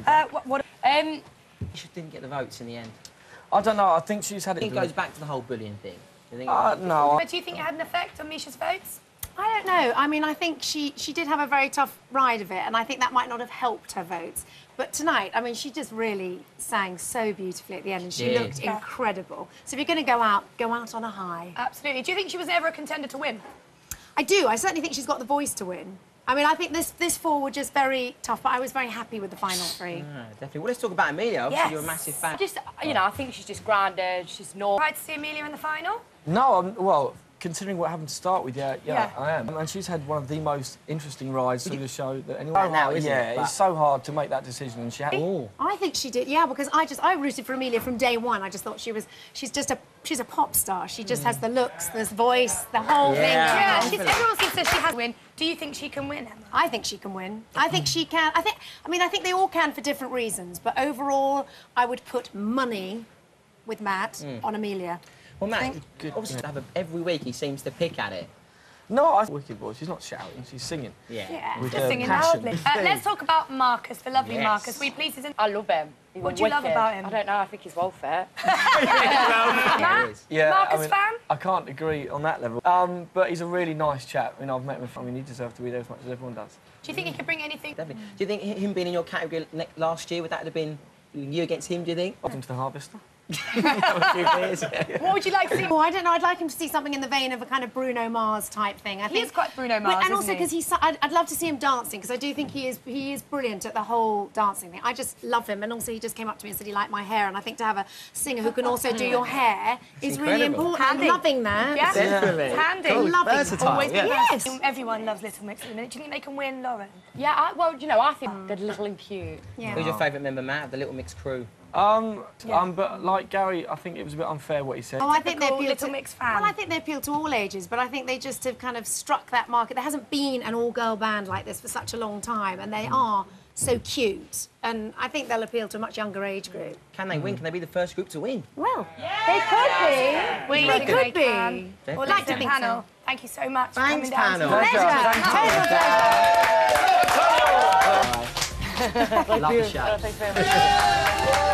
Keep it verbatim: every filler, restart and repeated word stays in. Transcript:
Uh, what? what Um, she didn't get the votes in the end. I don't know. I think she's had it. I think it goes back to the whole bullying thing. Do you think Uh, no. But do you think it had an effect on Misha's votes? I don't know. I mean, I think she, she did have a very tough ride of it, and I think that might not have helped her votes. But tonight, I mean, she just really sang so beautifully at the end, and she Did. looked incredible. So if you're going to go out, go out on a high. Absolutely. Do you think she was ever a contender to win? I do. I certainly think she's got the voice to win. I mean, I think this this four were just very tough, but I was very happy with the final three. Ah, definitely. Well, let's talk about Amelia. Obviously, Yes. you're a massive fan. Just, you know, I think she's just grounded, she's normal. Tried to see Amelia in the final? No, I'm, well, considering what happened to start with, yeah, yeah, Yeah. I am. And she's had one of the most interesting rides through the show that anyone... Right now, isn't yeah, it? But- it's so hard to make that decision, and she had... Oh. I think she did, yeah, because I just I rooted for Amelia from day one. I just thought she was she's just a she's a pop star. She just has the looks, this voice, the whole thing. Yeah. Yeah, she's, everyone seems to she has win. Do you think she can win, Emma? I think she can win. I think she can. I think. I mean, I think they all can for different reasons. But overall, I would put money with Matt Mm. on Amelia. Well, Matt, Think- Good. obviously, have a, every week he seems to pick at it. No, I... Wicked voice. She's not shouting, she's singing. Yeah. Yeah, With just her singing passion. loudly. Uh, let's talk about Marcus, the lovely Yes. Marcus. Were you pleased he's in? I love him. He's What do you love wicked. about him? I don't know, I think he's well fit. Matt? it is. Yeah, Marcus I mean, fan? I can't agree on that level. Um, but he's a really nice chap. I mean, I've met him. I mean, he deserves to be there as much as everyone does. Do you think he could bring anything? Definitely. Do you think hi- him being in your category ne- last year, would that have been you against him, do you think? Welcome to the Harvester. What would you like to see? Oh, I don't know. I'd like him to see something in the vein of a kind of Bruno Mars type thing. I He think is quite Bruno But- Mars, and isn't also he? because he's. so- I'd, I'd love to see him dancing because I do think he is. He is brilliant at the whole dancing thing. I just love him, and also he just came up to me and said he liked my hair, and I think to have a singer who can also do your hair is really incredible. important. Handy. I'm loving that. Yeah, Definitely. it's handy. Cool. Loving Versatile, always yeah. Yes. Everyone loves Little Mix at the minute. Do you think they can win, Lauren? Yeah, I, well, you know, I think they're little and cute. Yeah. Who's your favourite member, Matt, of the Little Mix crew? Um, um, but like Gary, I think it was a bit unfair what he said. Oh, I think they Typical appeal Little to Mix fan. Well, I think they appeal to all ages, but I think they just have kind of struck that market. There hasn't been an all-girl band like this for such a long time, and they are so cute. And I think they'll appeal to a much younger age group. Can they win? Can they be the first group to win? Well, they could be. We They think could they be. can. Well, I'd like like to to think panel. so. Thank you so much Thanks, for coming down. panel. Pleasure. Love the show. Thanks very much.